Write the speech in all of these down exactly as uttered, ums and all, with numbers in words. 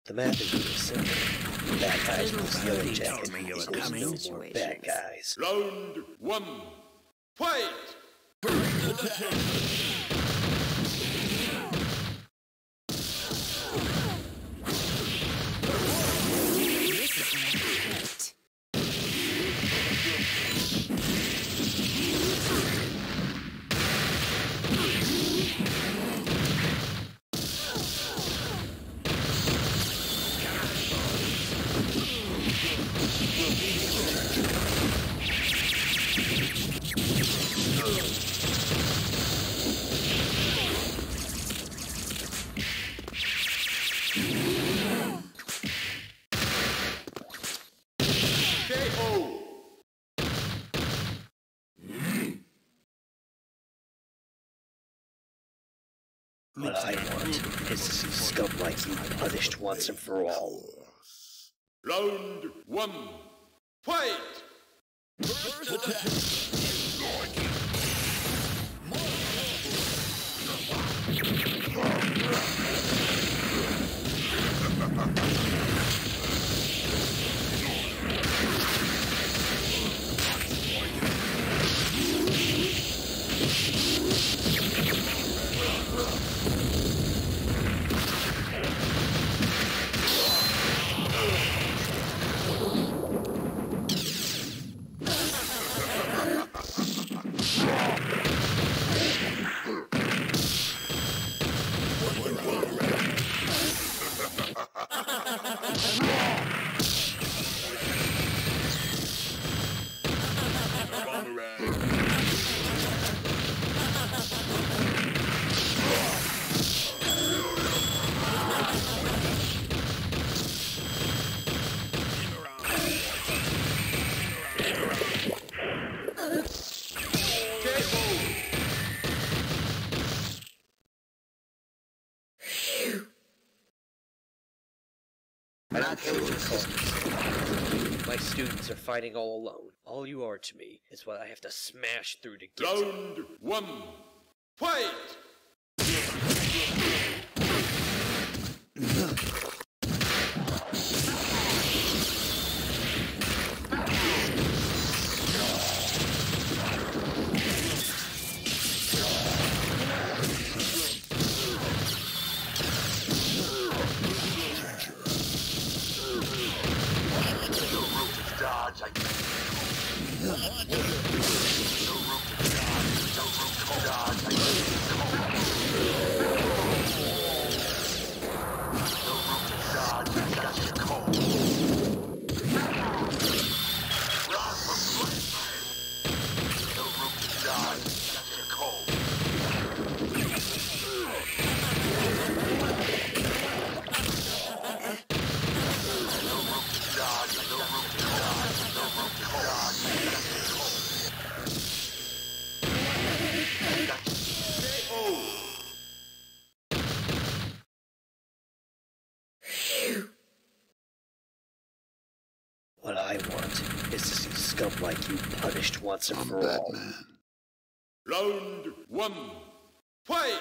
The math is really simple. Bad guys plus yellow jacket equals no more bad guys. Round one, fight! What I want is to see scum like you punished once and for all. Round one, fight! I don't care what you call me. My students are fighting all alone. All you are to me is what I have to smash through to get to. Round one, fight! What I want is to see scum like you punished once and I'm for all. Batman. Round one, fight!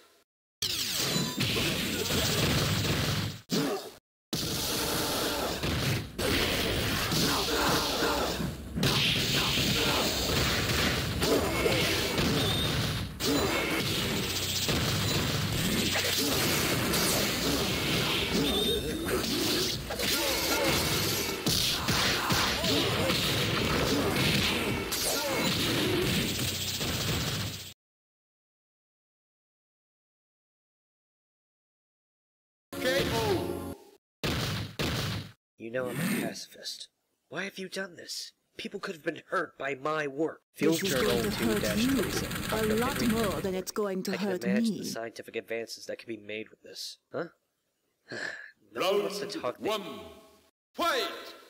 You know I'm a pacifist. Why have you done this? People could have been hurt by my work. Field This is Journal going to two hurt dash you twenty-seven. a lot more than it's going to I can hurt imagine me. the scientific advances that can be made with this. Huh? No one wants to Round talk. one, fight!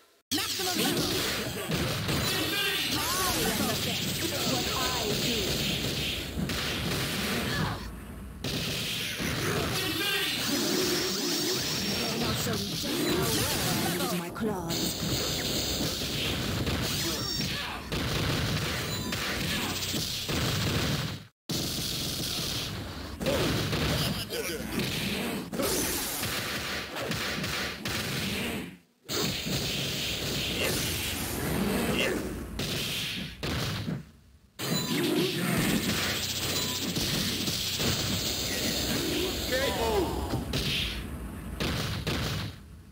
Use my claws.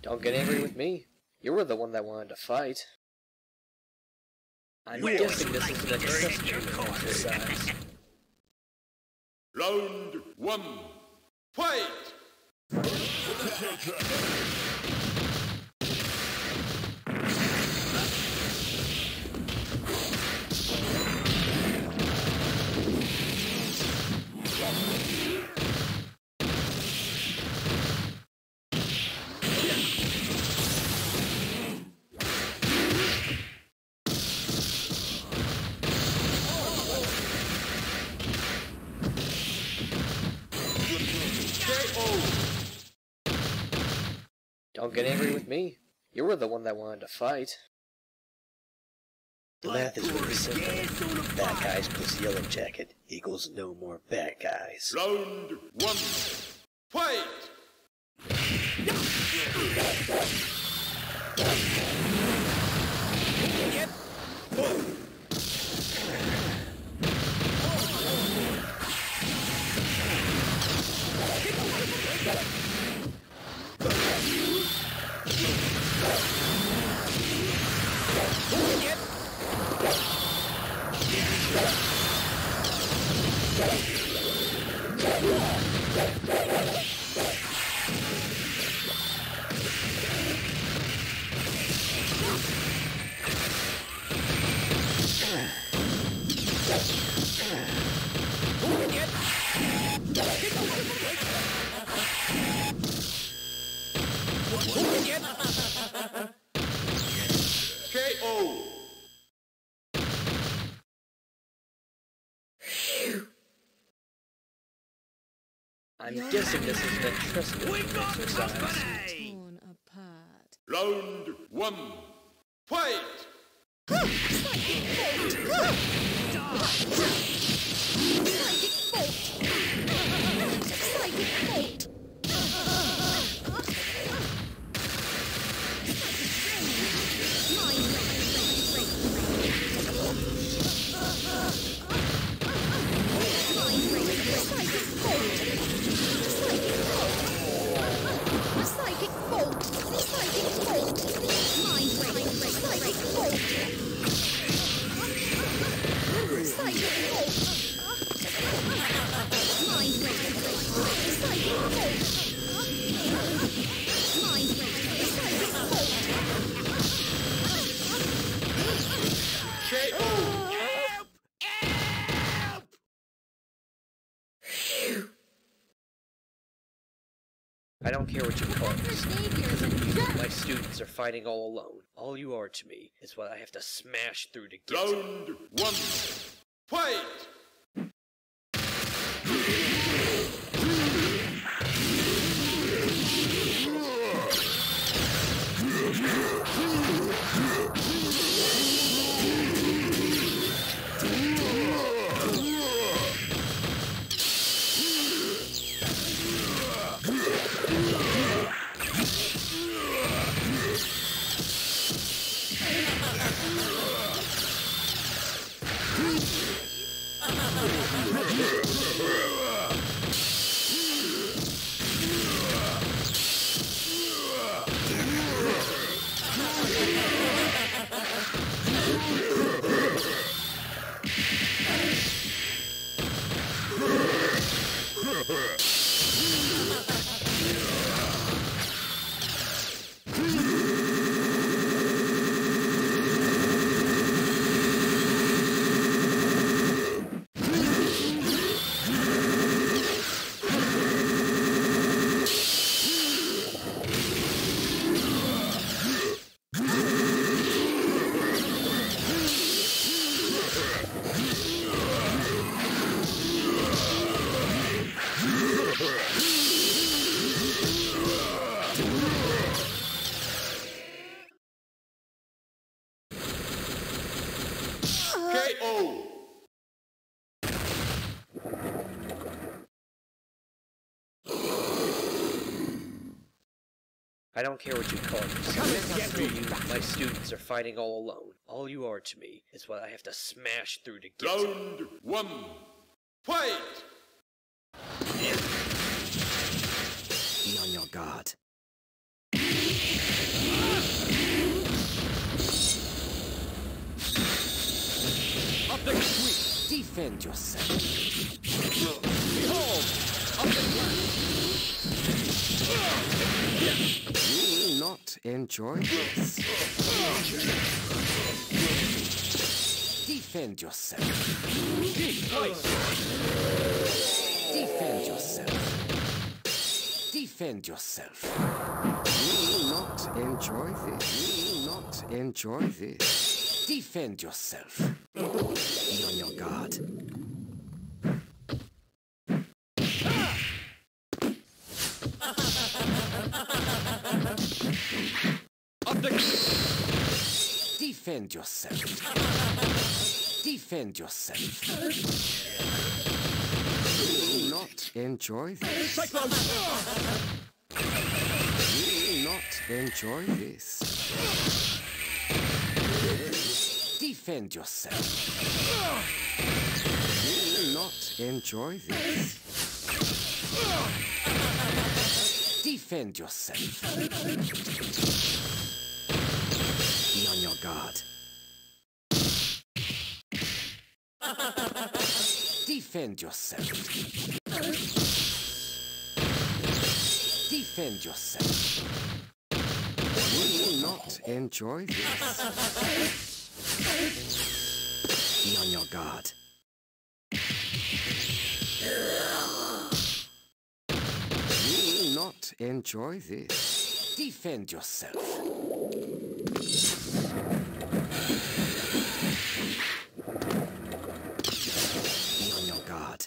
Don't get angry with me. You were the one that wanted to fight. I'm Well, guessing this like is me an to send assessment your exercise. Round one. Fight! Don't get angry with me. You were the one that wanted to fight. The math is really simple. Bad guys plus yellow jacket equals no more bad guys. Round one. Fight! K O. I'm guessing this is an assessment exercise. Torn apart. Round one. Fight! K O. I don't care what you call this. My students are fighting all alone. All you are to me is what I have to smash through to get to. Round one. Fight! K O. I don't care what you call this. My students are fighting all alone. All you are to me is what I have to smash through to get to. Round one. Fight! Be on your guard. Defend yourself. Behold! Up and You will not enjoy this. Defend yourself. Defend yourself. Defend yourself. You will not enjoy this. You will not enjoy this. Defend yourself. Be on your guard. Up the Defend yourself. Defend yourself. You will not enjoy this. Cyclone! You will not enjoy this. Defend yourself. You will not enjoy this. Defend yourself. Be on your guard. Defend yourself. Defend yourself. You will not enjoy this. Be on your guard. You will not enjoy this. Defend yourself. Be on your guard.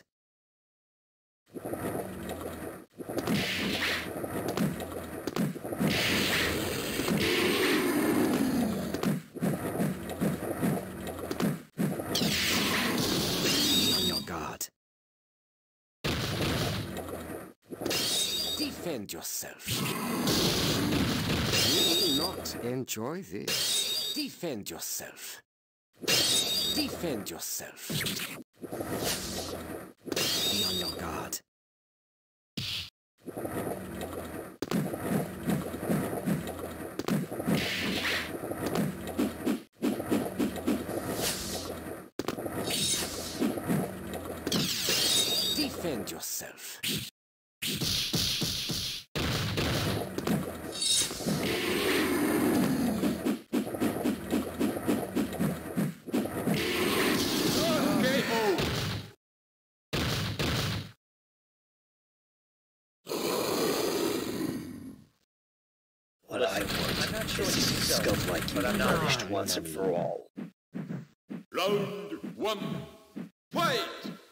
Defend yourself. You will not enjoy this. Defend yourself. Defend yourself. Be on your guard. Defend yourself. What I want I'm not sure is what to you see so, scum like you but I'm not punished wrong. once and for all. Round one. Fight!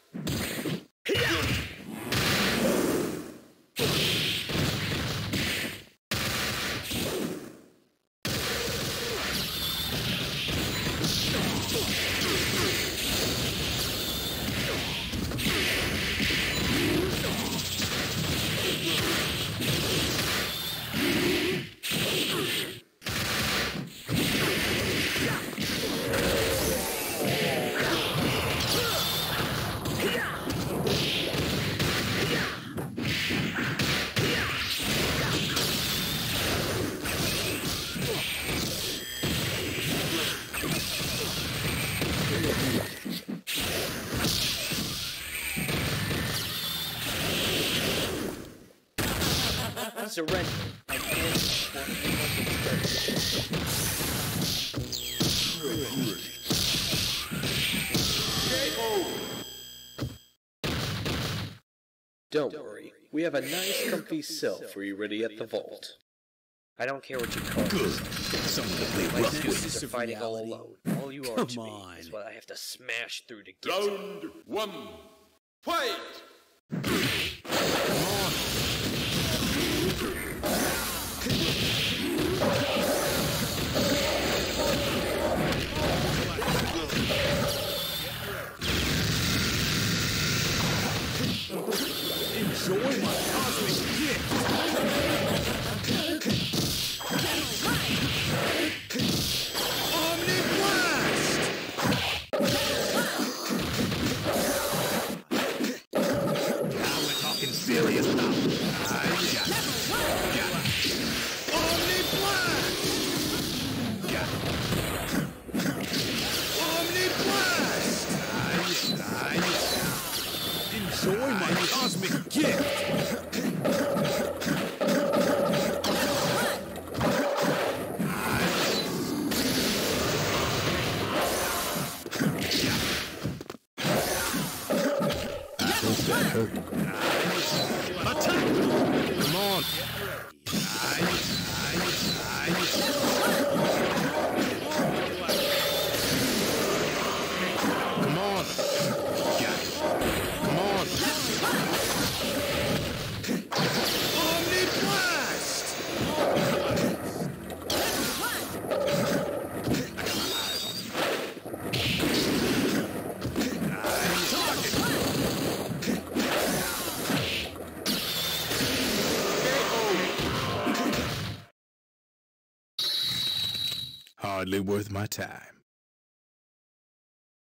Surrender. I can't Don't worry. We have a nice comfy cell for you ready at the vault. I don't care what you call it. Someone to play My rough students with. are fighting all alone. All you are Come to me on. is what I have to smash through to get to. Round one. Fight! Enjoy my cosmic gift. Omni Blast! hurt. Attack! Come on! Nice, nice, nice. Come on! Got it. Come on! Omni Blast! Hardly worth my time.